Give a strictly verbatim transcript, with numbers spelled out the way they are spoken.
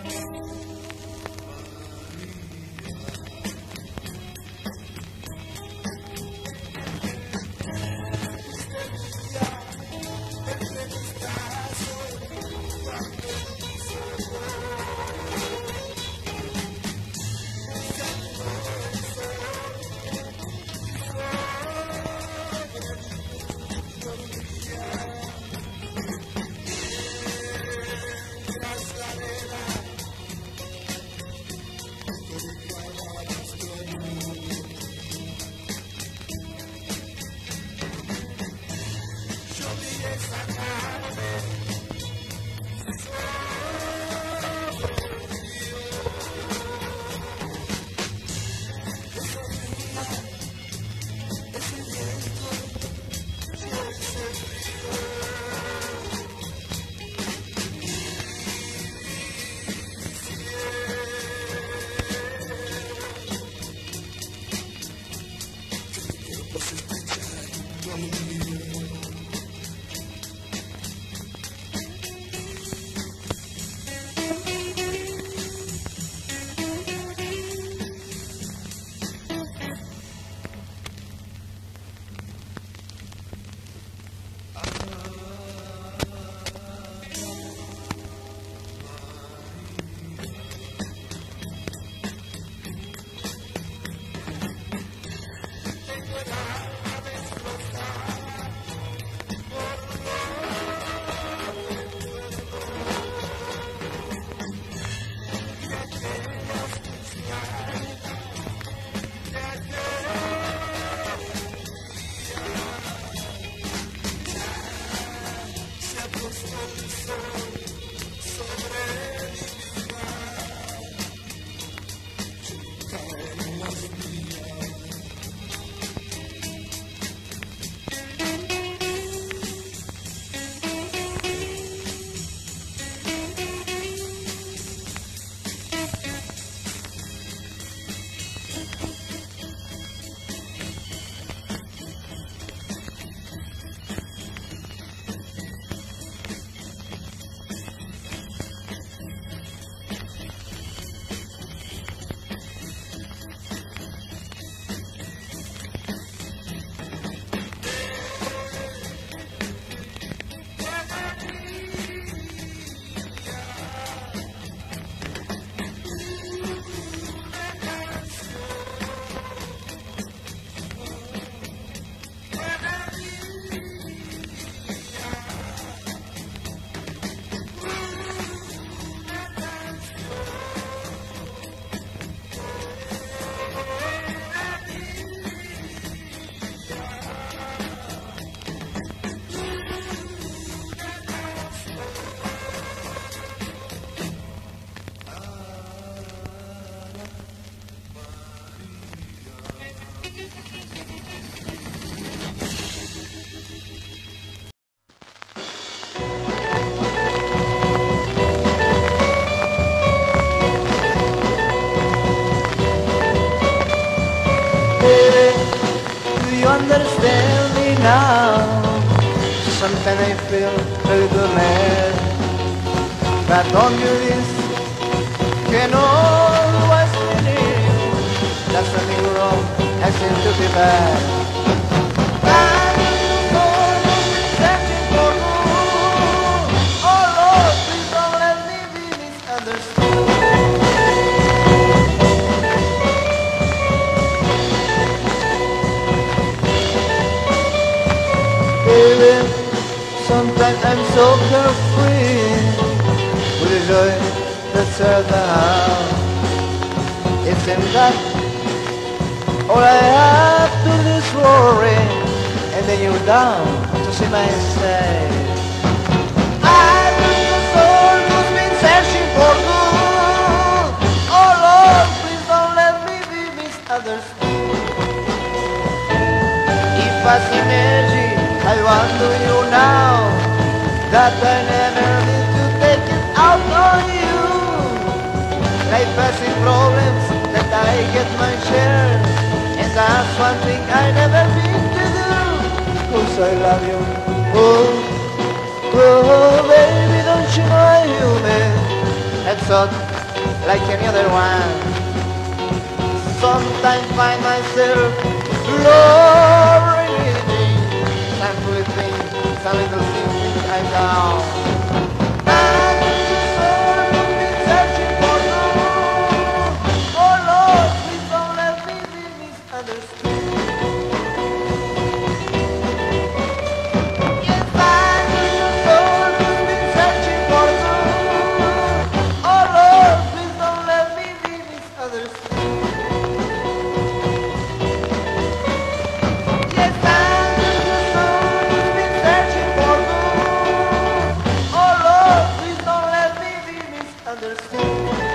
understand me now. Sometimes I feel a little mad, but don't you this can always believe that something wrong has seemed to be bad. I'm searching for you. Oh Lord, please don't let me be misunderstood. Sometimes I'm so carefree with the joy that's around. It seems that all I have to do is worry, and then you're down to see my side. I've been the soul who's been searching for good. Oh Lord, please don't let me be misunderstood. If I see magic, I want to you now that I never need to take it out on you. Life passing problems that I get my share, and that's one thing I never been to do. Cause I love you. Oh, oh, baby, don't you know I'm human? I thought like any other one. Sometimes find myself lowering some good things, some little things which I down. And the soul has been searching for you. Oh Lord, please don't let me be misunderstood. Yes, and the soul has been searching for you. Oh Lord, please don't let me be misunderstood. Understood.